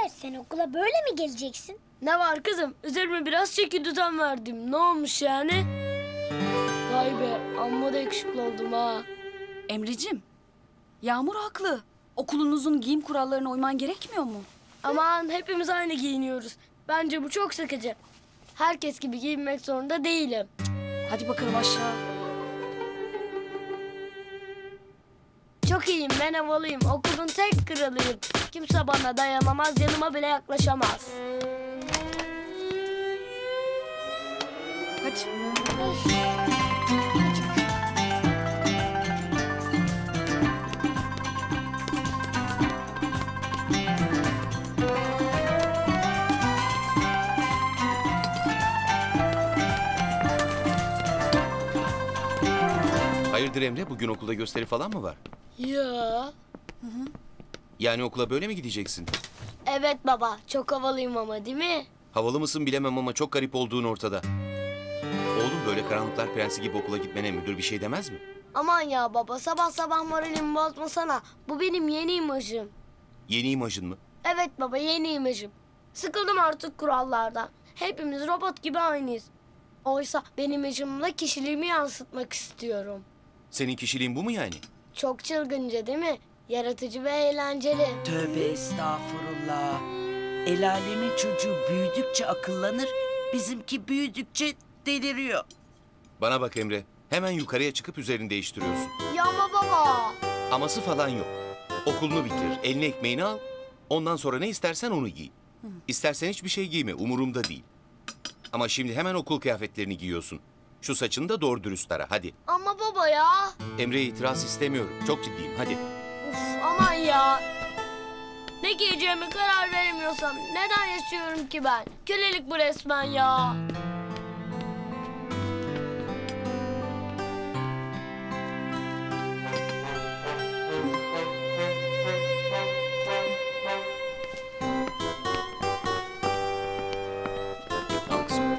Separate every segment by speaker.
Speaker 1: sen okula böyle mi geleceksin?
Speaker 2: Ne var kızım? Üzerime biraz çeki düzen verdim. Ne olmuş yani? Vay be, amma da yakışıklı oldum ha.
Speaker 3: Emreciğim, Yağmur haklı. Okulunuzun giyim kurallarına uyman gerekmiyor mu?
Speaker 2: Aman hepimiz aynı giyiniyoruz. Bence bu çok sıkıcı. Herkes gibi giyinmek zorunda değilim.
Speaker 3: Hadi bakalım aşağı.
Speaker 2: Çok iyiyim, ben havalıyım. Okulun tek kralıyım. Kimse bana dayanamaz, yanıma bile yaklaşamaz.
Speaker 3: Hadi.
Speaker 4: Hayırdır Emre, bugün okulda gösteri falan mı var?
Speaker 2: Ya.
Speaker 4: Yani okula böyle mi gideceksin?
Speaker 2: Evet baba, çok havalıyım ama değil mi?
Speaker 4: Havalı mısın bilemem ama çok garip olduğun ortada. Oğlum böyle karanlıklar prensi gibi okula gitmene müdür bir şey demez mi?
Speaker 2: Aman ya baba, sabah sabah moralimi bozmasana. Bu benim yeni imajım.
Speaker 4: Yeni imajın mı?
Speaker 2: Evet baba, yeni imajım. Sıkıldım artık kurallardan. Hepimiz robot gibi aynıyız. Oysa benim imajımla kişiliğimi yansıtmak istiyorum.
Speaker 4: Senin kişiliğin bu mu yani?
Speaker 2: Çok çılgınca değil mi? Yaratıcı ve eğlenceli.
Speaker 5: Tövbe estağfurullah. El alemin çocuğu büyüdükçe akıllanır, bizimki büyüdükçe deliriyor.
Speaker 4: Bana bak Emre, hemen yukarıya çıkıp üzerini değiştiriyorsun.
Speaker 2: Ya ama baba.
Speaker 4: Aması falan yok. Okulunu bitir, eline ekmeğini al. Ondan sonra ne istersen onu giy. İstersen hiçbir şey giyme, umurumda değil. Ama şimdi hemen okul kıyafetlerini giyiyorsun. Şu saçını da doğru dürüst tara, hadi.
Speaker 2: Ama baba ya.
Speaker 4: Emre'ye itiraz istemiyorum, çok ciddiyim, hadi.
Speaker 2: Uf, aman ya. Ne giyeceğime karar veremiyorsam neden yaşıyorum ki ben? Kölelik bu resmen ya.
Speaker 4: Al kızım.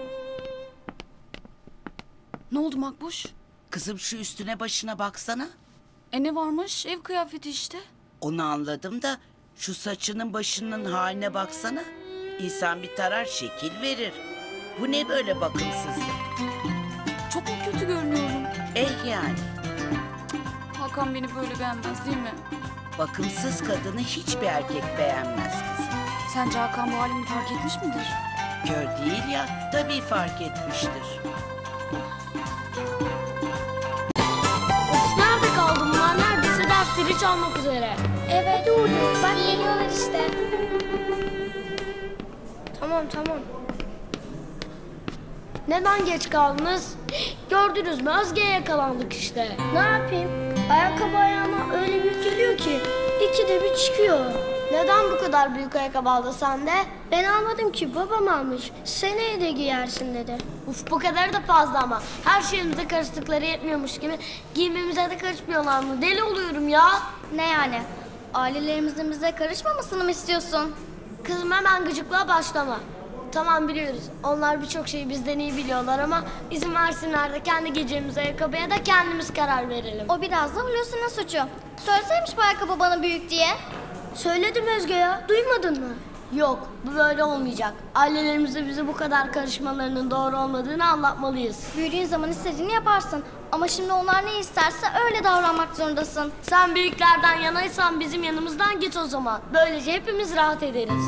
Speaker 3: Ne oldu Makbuş?
Speaker 5: Kızım şu üstüne başına baksana.
Speaker 3: Ne varmış? Ev kıyafeti işte.
Speaker 5: Onu anladım da şu saçının başının haline baksana. İnsan bir tarar şekil verir. Bu ne böyle bakımsızlık?
Speaker 3: Çok mu kötü görünüyorum?
Speaker 5: Yani
Speaker 3: Hakan beni böyle beğenmez değil mi?
Speaker 5: bakımsız kadını hiçbir erkek beğenmez kızım.
Speaker 3: Sence Hakan bu halimi fark etmiş midir?
Speaker 5: Kör değil ya, tabii fark etmiştir.
Speaker 2: Of, nerede kaldım ben? Neredeyse dersleri çalmak üzere.
Speaker 1: Evet Uğur, bak geliyorlar işte.
Speaker 2: Tamam. Neden geç kaldınız? Gördünüz mü? Özge'ye yakalandık işte.
Speaker 1: Ne yapayım? Ayakkabı ayağıma öyle büyük geliyor ki ikide bir çıkıyor.
Speaker 2: Neden bu kadar büyük ayakkabı aldı sende?
Speaker 1: Ben almadım ki, babam almış. Seneye de giyersin dedi.
Speaker 2: Uf, bu kadar da fazla ama. Her şeyimize karıştıkları yetmiyormuş gibi giyimimize de karışmıyorlar mı? Deli oluyorum ya.
Speaker 1: Ne yani? Ailelerimizin bize karışmamasını mı istiyorsun?
Speaker 2: Kızım hemen gıcıklığa başlama. Tamam biliyoruz. Onlar birçok şeyi bizden iyi biliyorlar ama izin versinler de kendi giyeceğimiz ayakkabıya da kendimiz karar verelim.
Speaker 1: O biraz da Hulusi'nin suçu. Söyleseymiş bu ayakkabı bana büyük diye. Söyledim Özge ya, duymadın mı?
Speaker 2: Yok, bu böyle olmayacak. Ailelerimize bize bu kadar karışmalarının doğru olmadığını anlatmalıyız.
Speaker 1: Büyüdüğün zaman istediğini yaparsın. Ama şimdi onlar ne isterse öyle davranmak zorundasın.
Speaker 2: Sen büyüklerden yanaysan bizim yanımızdan git o zaman. Böylece hepimiz rahat ederiz.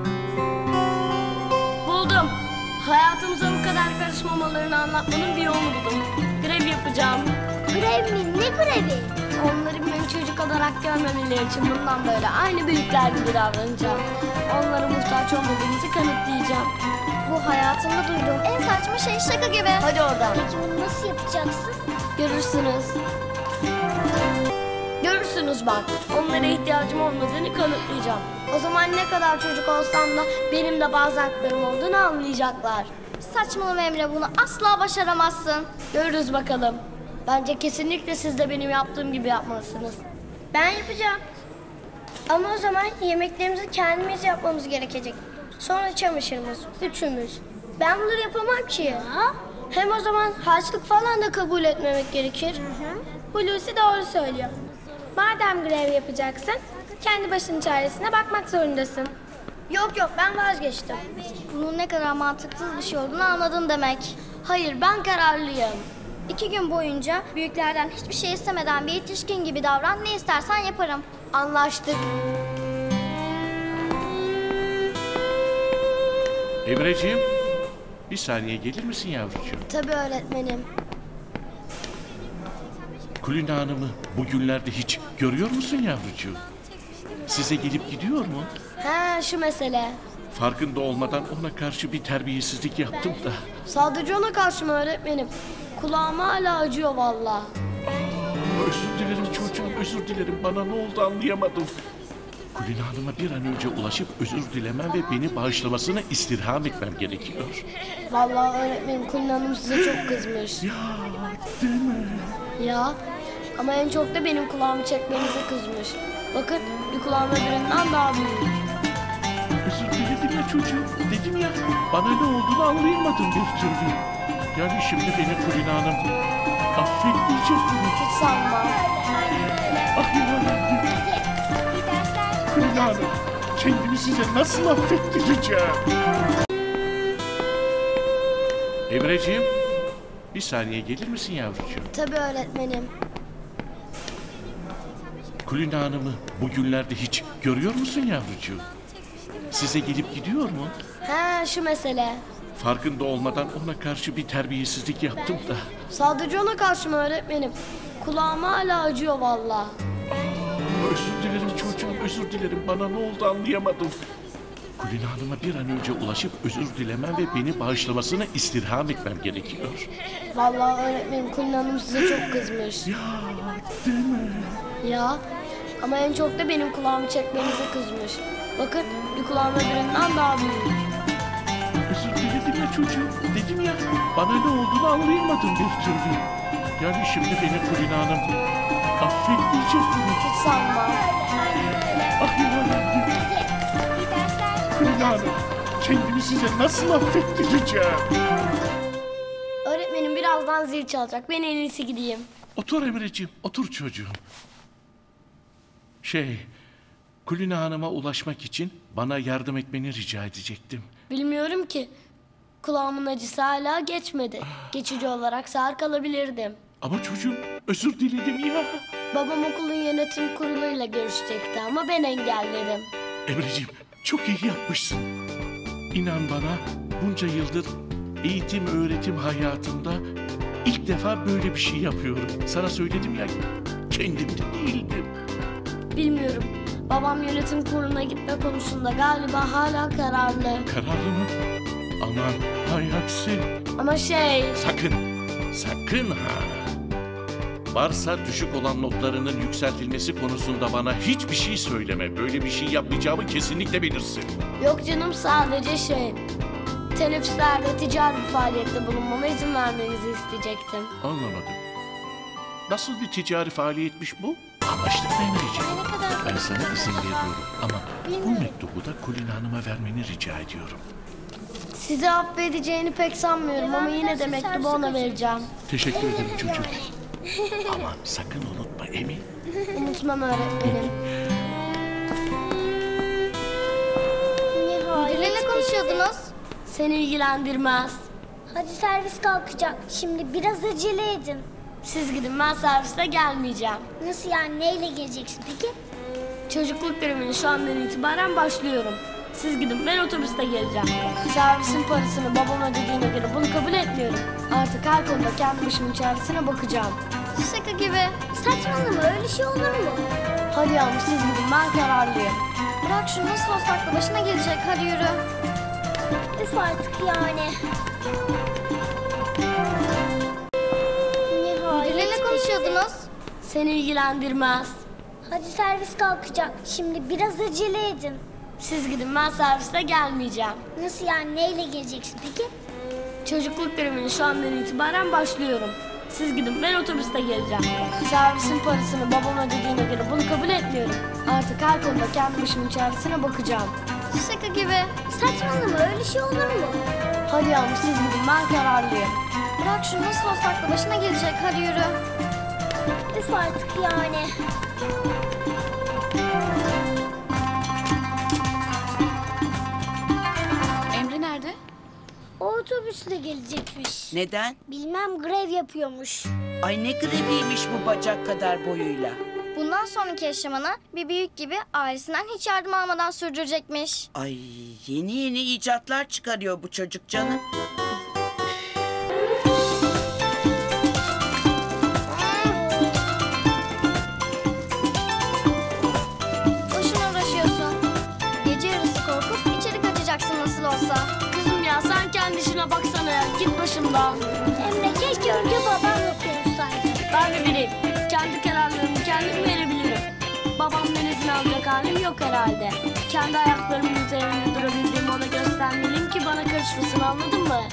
Speaker 2: Buldum. Hayatımıza bu kadar karışmamalarını anlatmanın bir yolunu buldum. Grev yapacağım.
Speaker 1: Grev mi? Ne grevi?
Speaker 2: Onları beni çocuk olarak görmemeleri için bundan böyle aynı büyükler gibi davranacağım. Onlara muhtaç olmadığımızı kanıtlayacağım.
Speaker 1: Bu hayatımda duyduğum en saçma şey, şaka gibi.
Speaker 2: Hadi oradan.
Speaker 1: Peki bunu nasıl yapacaksın?
Speaker 2: Görürsünüz. Görürsünüz bak. Onlara ihtiyacım olmadığını kanıtlayacağım. O zaman ne kadar çocuk olsam da benim de bazı haklarım olduğunu anlayacaklar.
Speaker 1: Saçmalama Emre, bunu asla başaramazsın.
Speaker 2: Görürüz bakalım. Bence kesinlikle siz de benim yaptığım gibi yapmalısınız.
Speaker 1: Ben yapacağım. Ama o zaman yemeklerimizi kendimiz yapmamız gerekecek. Sonra çamaşırımız, üçümüz. Ben bunları yapamam ki ya. Hem o zaman harçlık falan da kabul etmemek gerekir. Hulusi doğru söylüyor. Madem grev yapacaksın, kendi başının çaresine bakmak zorundasın. Yok yok, ben vazgeçtim.
Speaker 2: Bunun ne kadar mantıksız bir şey olduğunu anladın demek. Hayır, ben kararlıyım. 2 gün boyunca büyüklerden hiçbir şey istemeden bir yetişkin gibi davran, ne istersen yaparım. Anlaştık.
Speaker 6: Emreciğim, bir saniye gelir misin yavrucuğum?
Speaker 2: Tabii öğretmenim.
Speaker 6: Kulina Hanım'ı bugünlerde hiç görüyor musun yavrucuğum? Size gelip gidiyor mu?
Speaker 2: He, şu mesele.
Speaker 6: Farkında olmadan ona karşı bir terbiyesizlik yaptım da.
Speaker 2: Sadece ona karşı mı öğretmenim? Kulağım hala acıyor vallahi.
Speaker 6: Özür dilerim çocuğum, özür dilerim. Bana ne oldu anlayamadım. Kulina Hanım'a bir an önce ulaşıp özür dilemem ve beni bağışlamasını istirham etmem gerekiyor.
Speaker 2: Vallahi öğretmenim, Kulin Hanım size çok kızmış.
Speaker 6: Ya değil mi?
Speaker 2: Ya, ama en çok da benim kulağımı çekmenize kızmış. Bakın, bir kulağım öbüründen daha büyük.
Speaker 6: Özür diledim ya çocuğum. Dedim ya, bana ne olduğunu anlayamadım bir türlü. Yani şimdi beni Kulina Hanım affetmeyecek mi?
Speaker 2: Hiç sanmam.
Speaker 6: Ah yarabbim. Kulina Hanım, kendimi size nasıl affettireceğim? Emreciğim, bir saniye gelir misin yavrucuğum?
Speaker 2: Tabii öğretmenim.
Speaker 6: Kulina Hanım'ı bugünlerde hiç görüyor musun yavrucuğum? Size gelip gidiyor mu?
Speaker 2: He, şu mesele.
Speaker 6: Farkında olmadan ona karşı bir terbiyesizlik yaptım da.
Speaker 2: Sadece ona karşı mı öğretmenim? Kulağım hala acıyor vallahi.
Speaker 6: Özür dilerim çocuğum, özür dilerim. Bana ne oldu anlayamadım. Kulina Hanım'a bir an önce ulaşıp özür dilemem ve beni bağışlamasını istirham etmem gerekiyor.
Speaker 2: Vallahi öğretmenim, Kulin Hanım size çok kızmış.
Speaker 6: Ya değil mi?
Speaker 2: Ya, ama en çok da benim kulağımı çekmenize kızmış. Bakın, bir kulağım öbüründen daha büyük.
Speaker 6: Özür diledim ya çocuğum. Dedim ya, bana ne olduğunu anlayamadım bir türlü. Yani şimdi beni Kulina Hanım affetmeyecek mi?
Speaker 2: Hiç sanmam.
Speaker 6: Ah yarabbim. Kulina Hanım, kendimi size nasıl affettireceğim?
Speaker 2: Öğretmenim, birazdan zil çalacak. Ben en iyisi gideyim.
Speaker 6: Otur Emreciğim, otur çocuğum. Kulina Hanım'a ulaşmak için bana yardım etmeni rica edecektim.
Speaker 2: Bilmiyorum ki. Kulağımın acısı hala geçmedi. Geçici olarak sağır kalabilirdim.
Speaker 6: Ama çocuğum, özür diledim ya.
Speaker 2: Babam okulun yönetim kuruluyla görüşecekti ama ben engelledim.
Speaker 6: Emreciğim, çok iyi yapmışsın. İnan bana, bunca yıldır eğitim öğretim hayatımda ilk defa böyle bir şey yapıyorum. Sana söyledim ya, kendimde değildim.
Speaker 2: Bilmiyorum. Babam yönetim kuruluna gitme konusunda galiba hala kararlı.
Speaker 6: Kararlı mı? Aman hay aksi.
Speaker 2: Ama
Speaker 6: Sakın ha. Varsa düşük olan notlarının yükseltilmesi konusunda bana hiçbir şey söyleme. Böyle bir şey yapmayacağımı kesinlikle bilirsin.
Speaker 2: yok canım, sadece teneffüslerde ticari bir faaliyette bulunmama izin vermenizi isteyecektim.
Speaker 6: Anlamadım. Nasıl bir ticari faaliyetmiş bu? Amaçlı Emreciğim. Ben sana izin veriyorum ama bu mektubu da Kulina Hanım'a vermeni rica ediyorum.
Speaker 2: Sizi affedeceğini pek sanmıyorum ama yine de mektubu ona vereceğim.
Speaker 6: Teşekkür ederim çocuğum. Ama sakın unutma Emin.
Speaker 2: Unutmam öğretmenim.
Speaker 1: Müdürle ne konuşuyordunuz?
Speaker 2: Seni ilgilendirmez.
Speaker 1: Hadi servis kalkacak. Şimdi biraz acele edin.
Speaker 2: Siz gidin, ben serviste gelmeyeceğim.
Speaker 1: Nasıl yani, neyle geleceksin peki?
Speaker 2: Çocukluk görevine şu andan itibaren başlıyorum. Siz gidin, ben otobüste geleceğim. Servisin parasını babam ödediğine göre bunu kabul etmiyorum. Artık her konuda kendi başımın çaresine bakacağım.
Speaker 1: Şaka gibi. Saçmalama, öyle şey olur mu?
Speaker 2: Hadi yavrum, siz gidin, ben kararlıyım.
Speaker 1: Bırak şunu, nasıl olsa aklı başına gelecek, hadi yürü. Üf artık yani. Müdürle ne konuşuyordunuz?
Speaker 2: Seni ilgilendirmez.
Speaker 1: Hadi servis kalkacak. Şimdi biraz acele edin.
Speaker 2: Siz gidin, ben serviste gelmeyeceğim.
Speaker 1: Nasıl yani, neyle geleceksin peki?
Speaker 2: Çocukluk görevine şu andan itibaren başlıyorum. Siz gidin, ben otobüste geleceğim. Servisin parasını babam ödediğine göre bunu kabul etmiyorum. Artık her konuda kendi başımın çaresine bakacağım.
Speaker 1: Şaka gibi. Saçmalama, öyle şey olur mu?
Speaker 2: Hadi yavrum, siz gidin, ben kararlıyım.
Speaker 1: Bırak şunu, nasıl olsa aklı başına gelecek, hadi yürü. Üf artık yani. otobüsü de gelecekmiş.
Speaker 5: Neden?
Speaker 1: Bilmem, grev yapıyormuş.
Speaker 5: Ay ne greviymiş bu bacak kadar boyuyla.
Speaker 7: Bundan sonraki yaşamını bir büyük gibi ailesinden hiç yardım almadan sürdürecekmiş.
Speaker 5: Ay yeni yeni icatlar çıkarıyor bu çocuk canım.
Speaker 7: Boşuna uğraşıyorsun. Gece yarısı korkup içeri kaçacaksın nasıl olsa.
Speaker 2: Kızım ya sen kendi işine baksana ya. Git başımdan.
Speaker 1: Emre, keşke önce babamla konuşsaydı.
Speaker 2: Ben de bileyim. Kendi kararlarımı kendim verebilirim. Babamdan izin alacak halim yok herhalde. Kendi ayaklarımın üzerinde durabildiğimi ona göstermeliyim ki bana karışmasın, anladın mı?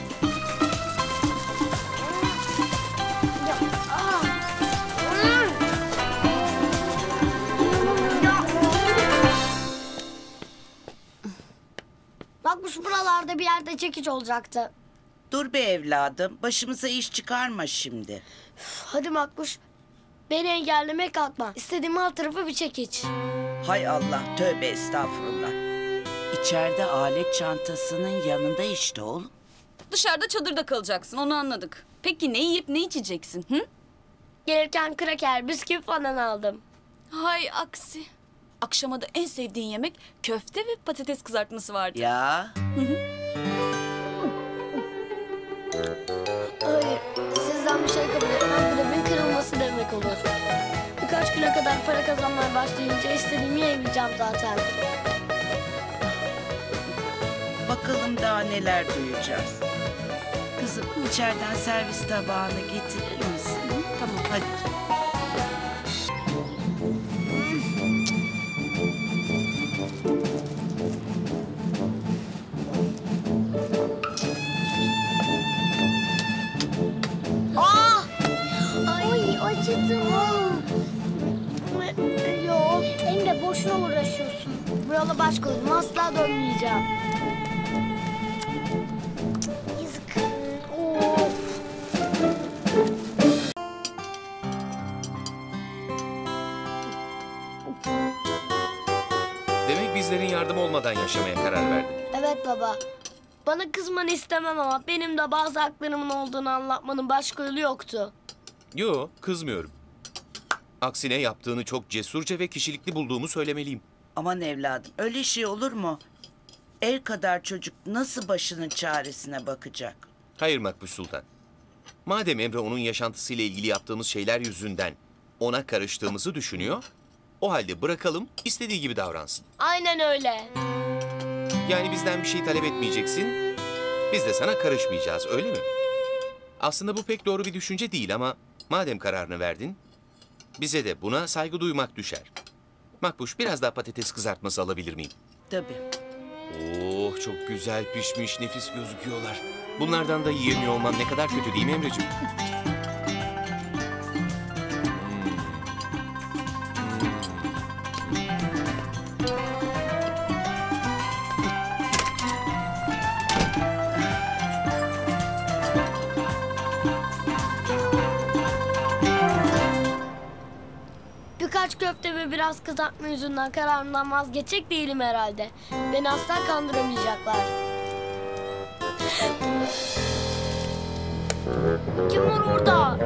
Speaker 2: Bakmış buralarda bir yerde çekiç olacaktı.
Speaker 5: Dur be evladım, başımıza iş çıkarma şimdi.
Speaker 2: Hadi Makbuş. Beni engellemeye kalkma. İstediğim alt tarafı bir çekiç.
Speaker 5: Hay Allah, tövbe estağfurullah. İçeride alet çantasının yanında işte oğlum.
Speaker 3: Dışarıda çadırda kalacaksın, onu anladık. Peki ne yiyip ne içeceksin? Hı?
Speaker 2: Gelirken kraker, bisküvi falan aldım.
Speaker 3: Hay aksi. Akşama da en sevdiğin yemek köfte ve patates kızartması vardı.
Speaker 5: Ya
Speaker 2: Hayır, sizden bir şey kabul etmem grevin kırılması demek olur. Birkaç güne kadar para kazanmaya başlayınca istediğimi yiyebileceğim zaten.
Speaker 5: bakalım daha neler duyacağız. Kızım içeriden servis tabağını getirir misin? Tamam hadi.
Speaker 1: Ay, acıdım.
Speaker 2: Yok,
Speaker 1: Emre, boşuna uğraşıyorsun.
Speaker 2: bu yola baş koydum, asla dönmeyeceğim.
Speaker 1: Yazık.
Speaker 2: Of.
Speaker 4: Demek bizlerin yardım olmadan yaşamaya karar verdin.
Speaker 2: Evet baba. Bana kızmanı istemem ama benim de bazı haklarımın olduğunu anlatmanın başka yolu yoktu.
Speaker 4: Yo, kızmıyorum. Aksine yaptığını çok cesurca ve kişilikli bulduğumu söylemeliyim.
Speaker 5: Aman evladım öyle şey olur mu? El kadar çocuk nasıl başının çaresine bakacak?
Speaker 4: Hayır Makbuş Sultan. Madem Emre onun yaşantısıyla ilgili yaptığımız şeyler yüzünden ona karıştığımızı düşünüyor, o halde bırakalım, istediği gibi davransın.
Speaker 2: Aynen öyle.
Speaker 4: Yani bizden bir şey talep etmeyeceksin, biz de sana karışmayacağız, öyle mi? Aslında bu pek doğru bir düşünce değil ama madem kararını verdin, bize de buna saygı duymak düşer. Makbuş, biraz daha patates kızartması alabilir miyim?
Speaker 5: Tabii.
Speaker 4: Oh, çok güzel pişmiş, nefis gözüküyorlar. Bunlardan da yiyemiyor olman ne kadar kötü değil mi Emreciğim?
Speaker 2: Birkaç köfte ve biraz kızartma yüzünden kararımdan vazgeçecek değilim herhalde. Beni asla kandıramayacaklar. Kim var orada?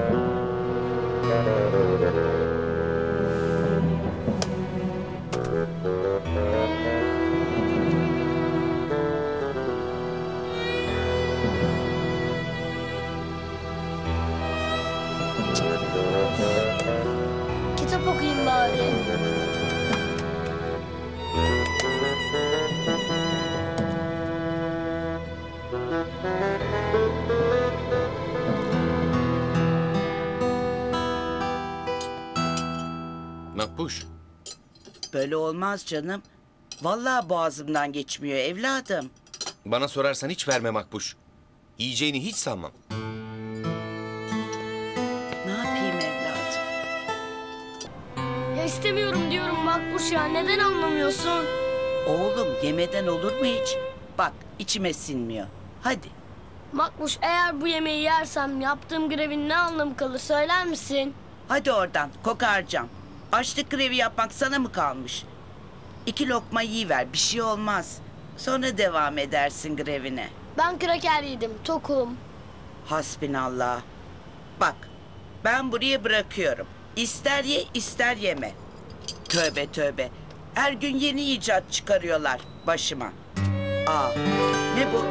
Speaker 2: Kitap okuyayım bari.
Speaker 4: Makbuş,
Speaker 5: Böyle olmaz canım. Vallahi boğazımdan geçmiyor evladım.
Speaker 4: bana sorarsan hiç verme Makbuş. Yiyeceğini hiç sanmam.
Speaker 5: Ne yapayım evladım?
Speaker 2: Ya istemiyorum diyorum Makbuş ya. Neden anlamıyorsun?
Speaker 5: Oğlum yemeden olur mu hiç? Bak içime sinmiyor. Hadi.
Speaker 2: Makbuş, eğer bu yemeği yersem yaptığım grevin ne anlamı kalır söyler misin?
Speaker 5: Hadi oradan kokarcam. Açlık grevi yapmak sana mı kalmış? 2 lokma yiyiver bir şey olmaz. Sonra devam edersin grevine.
Speaker 2: Ben kraker yedim, tokum.
Speaker 5: Hasbinallah. Bak, ben buraya bırakıyorum. İster ye, ister yeme. Tövbe tövbe. Her gün yeni icat çıkarıyorlar başıma. Aa, ne bu?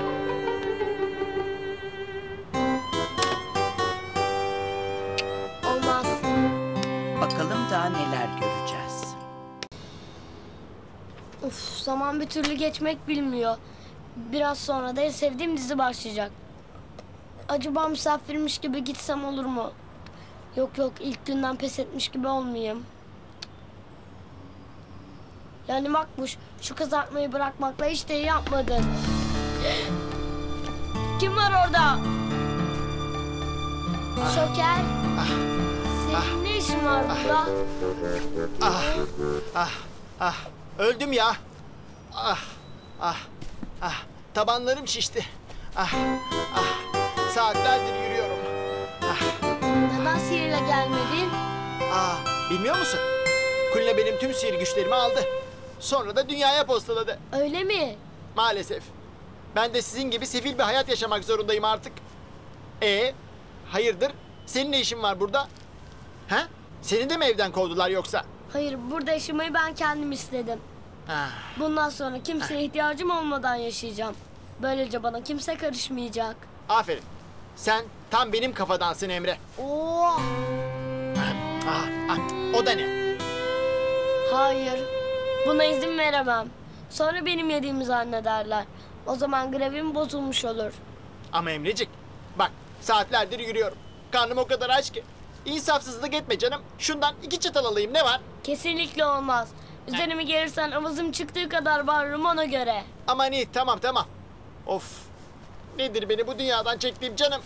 Speaker 2: Olmaz.
Speaker 5: Bakalım daha neler göreceğiz.
Speaker 2: Uf, zaman bir türlü geçmek bilmiyor. Biraz sonra da en sevdiğim dizi başlayacak. Acaba misafirmiş gibi gitsem olur mu? Yok yok, ilk günden pes etmiş gibi olmayayım. Yani Makbuş, şu kızartmayı bırakmakla hiç de iyi yapmadın. Kim var orada? Şoker. Senin ne işin var burada?
Speaker 8: Öldüm ya. Tabanlarım şişti. Saatlerdir yürüyorum.
Speaker 2: Neden sihirle gelmedin?
Speaker 8: Bilmiyor musun? Kulina benim tüm sihir güçlerimi aldı. Sonra da dünyaya postaladı.
Speaker 2: Öyle mi?
Speaker 8: Maalesef. Ben de sizin gibi sefil bir hayat yaşamak zorundayım artık. Hayırdır? Senin ne işin var burada? Ha? Seni de mi evden kovdular yoksa?
Speaker 2: Hayır, burada yaşamayı ben kendim istedim. Bundan sonra kimseye ihtiyacım olmadan yaşayacağım. Böylece bana kimse karışmayacak.
Speaker 8: Aferin. Sen tam benim kafadansın Emre.
Speaker 2: Oo,
Speaker 8: O da ne?
Speaker 2: hayır. Buna izin veremem. Sonra benim yediğimi zannederler. O zaman grevim bozulmuş olur.
Speaker 8: Ama Emrecik, bak saatlerdir yürüyorum. Karnım o kadar aç ki. İnsafsızlık etme canım. Şundan 2 çatal alayım, ne var?
Speaker 2: Kesinlikle olmaz. Üzerime gelirsen avazım çıktığı kadar bağırırım ona göre.
Speaker 8: Aman iyi, tamam. Of, nedir beni bu dünyadan çektiğim canım?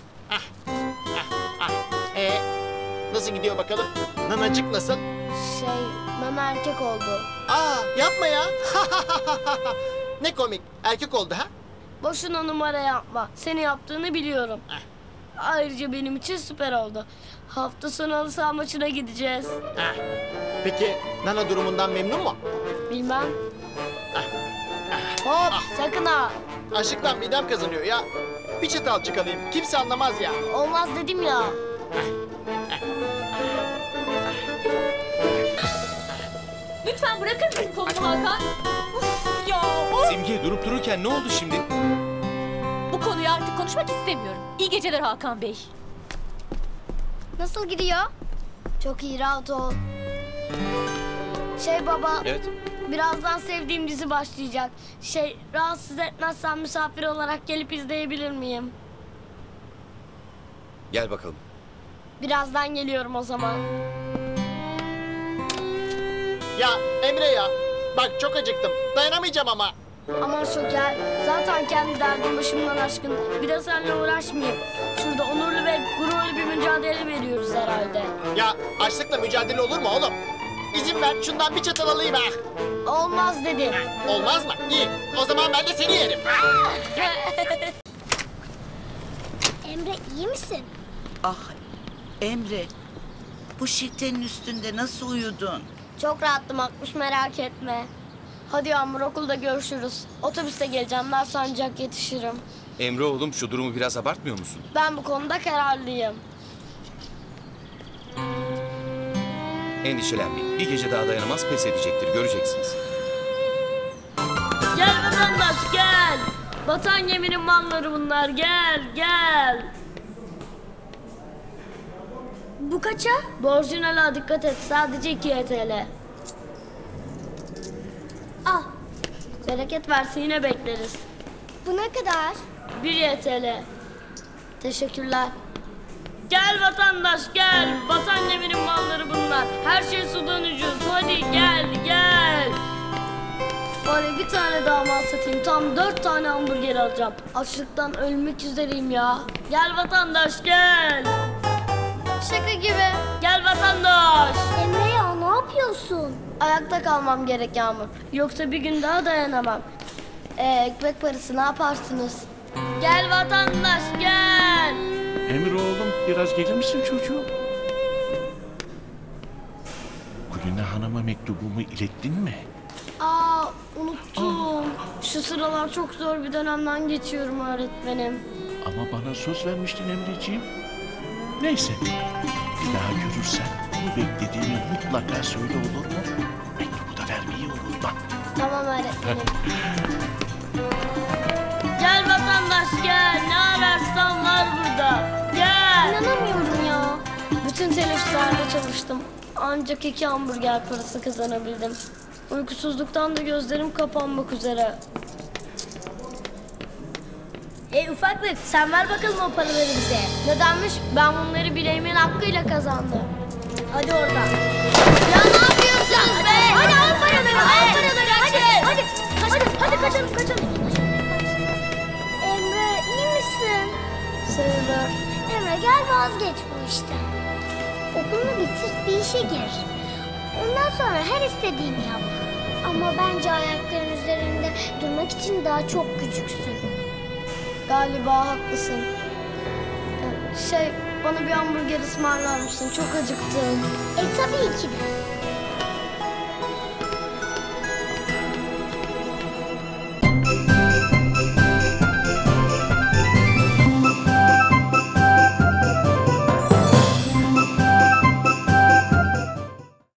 Speaker 8: Nasıl gidiyor bakalım? Nanacık nasıl?
Speaker 2: Nana erkek oldu.
Speaker 8: Yapma ya. Ne komik, erkek oldu ha?
Speaker 2: Boşuna numara yapma. Seni yaptığını biliyorum. Ayrıca benim için süper oldu. Hafta sonu halı saha maçına gideceğiz.
Speaker 8: Peki Nana durumundan memnun mu?
Speaker 2: Bilmem. Hop, sakın ha.
Speaker 8: Açlıktan midem kazanıyor ya. Bir çatalcık alayım, kimse anlamaz ya.
Speaker 2: Olmaz dedim ya.
Speaker 9: Lütfen bırakır mısın kolumu Hakan? Uf ya, of!
Speaker 4: Simge durup dururken ne oldu şimdi?
Speaker 9: Bu konuyu artık konuşmak istemiyorum. İyi geceler Hakan Bey.
Speaker 1: Nasıl gidiyor?
Speaker 2: Çok iyi, rahat ol. Baba,
Speaker 4: Evet.
Speaker 2: birazdan sevdiğim dizi başlayacak. Rahatsız etmezsen misafir olarak gelip izleyebilir miyim?
Speaker 4: Gel bakalım.
Speaker 2: Birazdan geliyorum o zaman.
Speaker 8: Ya Emre ya, bak çok acıktım. Dayanamayacağım ama.
Speaker 2: Aman Şoker, zaten kendi derdim başımdan aşkın. Bir de seninle uğraşmayayım. Şurada onurlu ve gururlu bir mücadele veriyoruz herhalde.
Speaker 8: Ya açlıkla mücadele olur mu oğlum? İzin ver, şundan bir çatal alayım ha.
Speaker 2: Olmaz dedim.
Speaker 8: Olmaz mı? İyi, o zaman ben de seni yerim.
Speaker 1: Emre iyi misin?
Speaker 5: Ah, Emre, bu şiltenin üstünde nasıl uyudun?
Speaker 2: Çok rahattım Akmış, merak etme. Hadi Yağmur, okulda görüşürüz. Otobüste geleceğim, daha ancak yetişirim.
Speaker 4: Emre oğlum şu durumu biraz abartmıyor musun?
Speaker 2: Ben bu konuda kararlıyım.
Speaker 4: Endişelenmeyin. Bir gece daha dayanamaz, pes edecektir. Göreceksiniz.
Speaker 2: Gel vatandaş gel. Vatan geminin malları bunlar, gel.
Speaker 1: Bu kaça?
Speaker 2: Bu orijinale dikkat et, sadece 2 TL.
Speaker 1: Al.
Speaker 2: Bereket versin, yine bekleriz.
Speaker 1: Bu ne kadar?
Speaker 2: 1 TL. Teşekkürler. Gel vatandaş gel. Vatan geminin malları bunlar. Her şey sudan ucuz. Hadi gel. Bari bir tane daha mal satayım. Tam 4 tane hamburger alacağım. Açlıktan ölmek üzereyim ya. Gel vatandaş gel.
Speaker 1: Şaka gibi.
Speaker 2: Gel vatandaş.
Speaker 1: Emre ya ne yapıyorsun?
Speaker 2: Ayakta kalmam gerek Yağmur. Yoksa bir gün daha dayanamam. Ekmek parası ne yaparsınız? Gel vatandaş gel.
Speaker 6: Emre oğlum biraz gelir misin çocuğum? Kulina Hanım'a mektubumu ilettin mi?
Speaker 2: Unuttum. Şu sıralar çok zor bir dönemden geçiyorum öğretmenim.
Speaker 6: Ama bana söz vermiştin Emreciğim. Neyse. Bir daha görürsen bunu beklediğimi mutlaka söyle, olur mu? Mektubu da vermeyi unutma.
Speaker 1: Tamam öğretmenim.
Speaker 2: Gel vatandaş gel. Ne ararsan var burada. Gel.
Speaker 1: İnanamıyorum ya.
Speaker 2: Bütün teneffüslerde çalıştım. Ancak 2 hamburger parası kazanabildim. Uykusuzluktan da gözlerim kapanmak üzere.
Speaker 1: Ufaklık sen ver bakalım o paraları bize.
Speaker 2: Nedenmiş? Ben bunları bileğimin hakkıyla kazandım.
Speaker 1: Hadi oradan.
Speaker 2: Ya ne yapıyorsunuz be?
Speaker 1: Hadi al paraları, al paraları. Hadi kaçalım. Emre iyi misin?
Speaker 2: Sayılır.
Speaker 1: Emre gel vazgeç bu işten. Okulunu bitir, bir işe gir. Ondan sonra her istediğini yap. Ama bence ayakların üzerinde durmak için daha çok küçüksün.
Speaker 2: Galiba haklısın. Bana bir hamburger ısmarlar mısın? Çok acıktım.
Speaker 1: Tabii ki de.